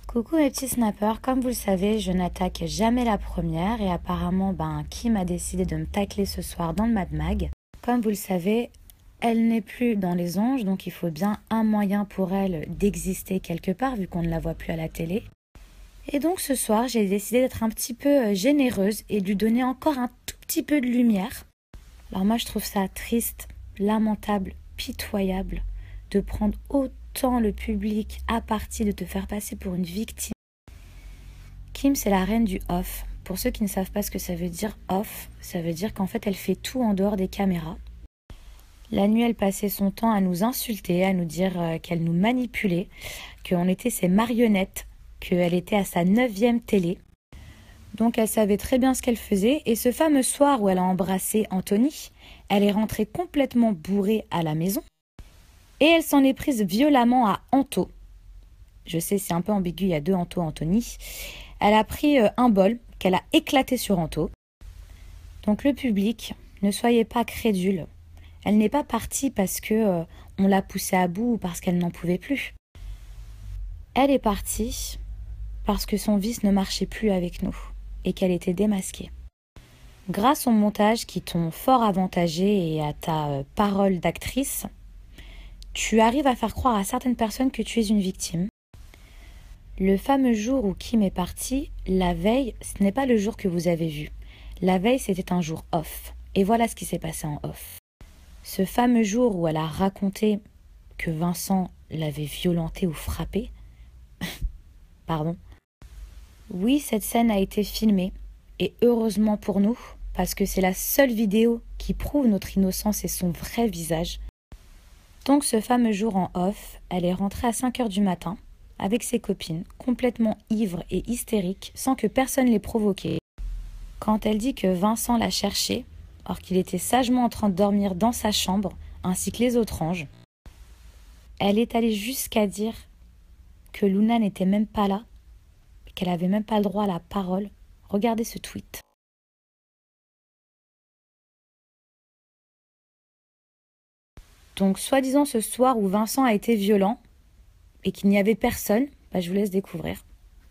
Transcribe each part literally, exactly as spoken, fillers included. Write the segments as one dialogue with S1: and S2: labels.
S1: Coucou mes petits snappers, comme vous le savez, je n'attaque jamais la première et apparemment ben, Kim a décidé de me tacler ce soir dans le Mad Mag. Comme vous le savez, elle n'est plus dans les anges, donc il faut bien un moyen pour elle d'exister quelque part vu qu'on ne la voit plus à la télé. Et donc ce soir, j'ai décidé d'être un petit peu généreuse et de lui donner encore un tout petit peu de lumière. Alors moi je trouve ça triste, lamentable, pitoyable de prendre autant le public à partie, de te faire passer pour une victime. Kim, c'est la reine du off. Pour ceux qui ne savent pas ce que ça veut dire off, ça veut dire qu'en fait elle fait tout en dehors des caméras. La nuit, elle passait son temps à nous insulter, à nous dire qu'elle nous manipulait, qu'on était ses marionnettes, qu'elle était à sa neuvième télé. Donc elle savait très bien ce qu'elle faisait. Et ce fameux soir où elle a embrassé Anthony, elle est rentrée complètement bourrée à la maison. Et elle s'en est prise violemment à Anto. Je sais, c'est un peu ambigu, il y a deux Anto, Anthony. Elle a pris un bol qu'elle a éclaté sur Anto. Donc le public, ne soyez pas crédules. Elle n'est pas partie parce que euh, on l'a poussée à bout ou parce qu'elle n'en pouvait plus. Elle est partie parce que son vice ne marchait plus avec nous et qu'elle était démasquée. Grâce au montage qui t'ont fort avantagé et à ta euh, parole d'actrice, tu arrives à faire croire à certaines personnes que tu es une victime. Le fameux jour où Kim est partie, la veille, ce n'est pas le jour que vous avez vu. La veille, c'était un jour off. Et voilà ce qui s'est passé en off. Ce fameux jour où elle a raconté que Vincent l'avait violentée ou frappée. Pardon. Oui, cette scène a été filmée. Et heureusement pour nous, parce que c'est la seule vidéo qui prouve notre innocence et son vrai visage. Donc ce fameux jour en off, elle est rentrée à cinq heures du matin avec ses copines, complètement ivres et hystériques, sans que personne les provoquait. Quand elle dit que Vincent l'a cherché, alors qu'il était sagement en train de dormir dans sa chambre, ainsi que les autres anges, elle est allée jusqu'à dire que Luna n'était même pas là, qu'elle n'avait même pas le droit à la parole. Regardez ce tweet. Donc, soi-disant ce soir où Vincent a été violent et qu'il n'y avait personne, bah, je vous laisse découvrir.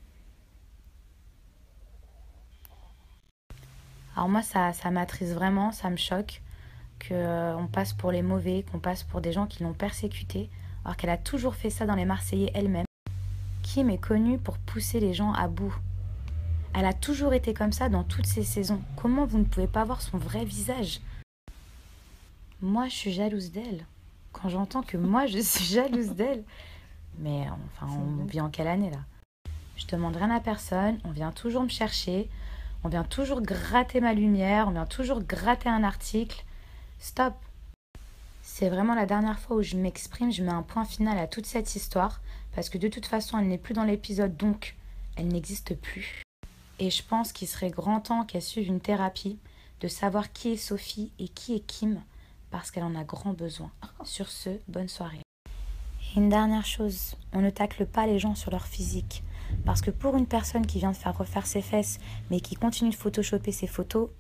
S1: Alors moi, ça, ça m'attriste vraiment, ça me choque qu'on euh, passe pour les mauvais, qu'on passe pour des gens qui l'ont persécutée, alors qu'elle a toujours fait ça dans les Marseillais elle-même. Kim est connue pour pousser les gens à bout. Elle a toujours été comme ça dans toutes ses saisons. Comment vous ne pouvez pas voir son vrai visage? Moi, je suis jalouse d'elle. Quand j'entends que moi, je suis jalouse d'elle. Mais enfin, on vit en quelle année, là? Je demande rien à personne, on vient toujours me chercher, on vient toujours gratter ma lumière, on vient toujours gratter un article. Stop! C'est vraiment la dernière fois où je m'exprime, je mets un point final à toute cette histoire, parce que de toute façon, elle n'est plus dans l'épisode, donc elle n'existe plus. Et je pense qu'il serait grand temps qu'elle suive une thérapie, de savoir qui est Sophie et qui est Kim, parce qu'elle en a grand besoin. Sur ce, bonne soirée. Et une dernière chose, on ne tacle pas les gens sur leur physique. Parce que pour une personne qui vient de faire refaire ses fesses, mais qui continue de photoshopper ses photos...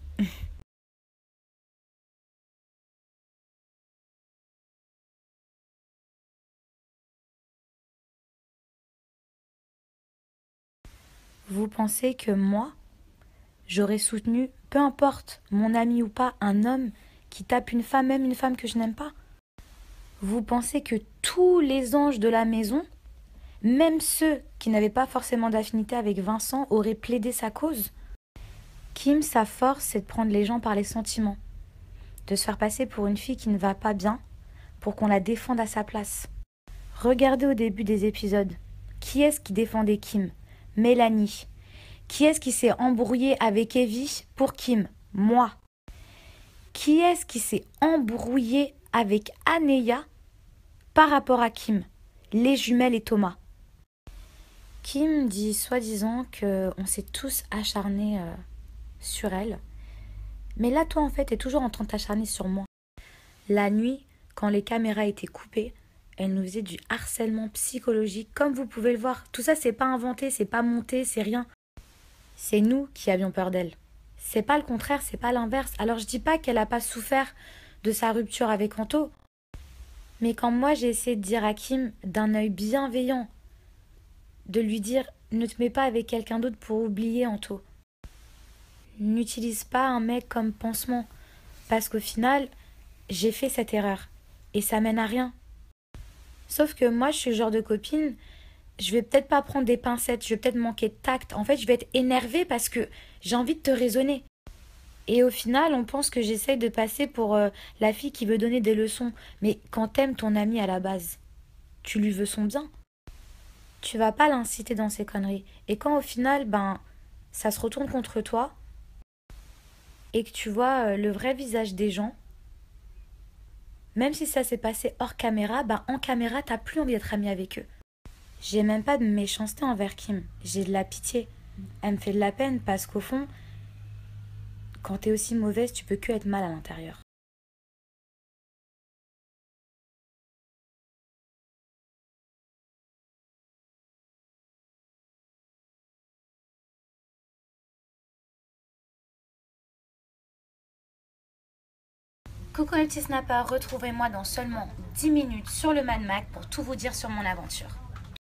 S1: Vous pensez que moi, j'aurais soutenu, peu importe, mon ami ou pas, un homme qui tape une femme, même une femme que je n'aime pas? Vous pensez que tous les anges de la maison, même ceux qui n'avaient pas forcément d'affinité avec Vincent, auraient plaidé sa cause? Kim, sa force, c'est de prendre les gens par les sentiments, de se faire passer pour une fille qui ne va pas bien, pour qu'on la défende à sa place. Regardez au début des épisodes, qui est-ce qui défendait Kim? Mélanie. Qui est-ce qui s'est embrouillé avec Evie pour Kim? Moi. Qui est-ce qui s'est embrouillé avec Anéa par rapport à Kim? Les jumelles et Thomas. Kim dit soi-disant qu'on s'est tous acharnés euh, sur elle. Mais là, toi, en fait, t'es toujours en train de t'acharner sur moi. La nuit, quand les caméras étaient coupées, elle nous faisait du harcèlement psychologique, comme vous pouvez le voir. Tout ça, c'est pas inventé, c'est pas monté, c'est rien. C'est nous qui avions peur d'elle. C'est pas le contraire, c'est pas l'inverse. Alors je dis pas qu'elle a pas souffert de sa rupture avec Anto. Mais quand moi j'ai essayé de dire à Kim d'un œil bienveillant de lui dire ne te mets pas avec quelqu'un d'autre pour oublier Anto. N'utilise pas un mec comme pansement. Parce qu'au final, j'ai fait cette erreur. Et ça mène à rien. Sauf que moi, je suis le genre de copine, je vais peut-être pas prendre des pincettes, je vais peut-être manquer de tact. En fait, je vais être énervée parce que j'ai envie de te raisonner. Et au final, on pense que j'essaye de passer pour euh, la fille qui veut donner des leçons. Mais quand t'aimes ton ami à la base, tu lui veux son bien. Tu vas pas l'inciter dans ses conneries. Et quand au final, ben, ça se retourne contre toi, et que tu vois euh, le vrai visage des gens, même si ça s'est passé hors caméra, ben en caméra, t'as plus envie d'être ami avec eux. J'ai même pas de méchanceté envers Kim, j'ai de la pitié. Elle me fait de la peine parce qu'au fond, quand t'es aussi mauvaise, tu peux que être mal à l'intérieur. Coucou les petits snappers, retrouvez-moi dans seulement dix minutes sur le Mad Mac pour tout vous dire sur mon aventure.